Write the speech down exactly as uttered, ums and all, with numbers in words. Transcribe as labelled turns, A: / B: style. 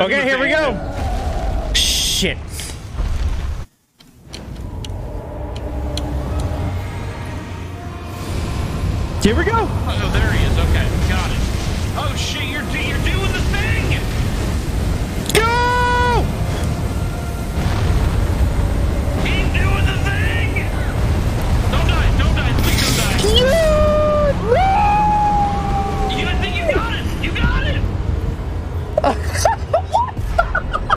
A: Okay, here we go. Shit.
B: Here we go.
C: Oh, there he is. Okay, got it. Oh, shit.